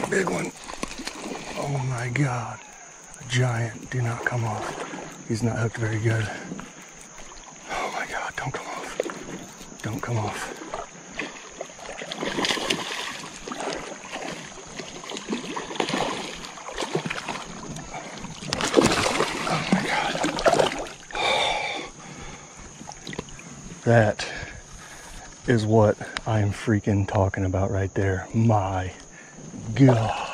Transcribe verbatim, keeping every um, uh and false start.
big one. Oh my God. A giant. Do not come off. He's not hooked very good. Oh my God, don't come off. Don't come off. Oh my God. That is what I am freaking talking about right there. My God.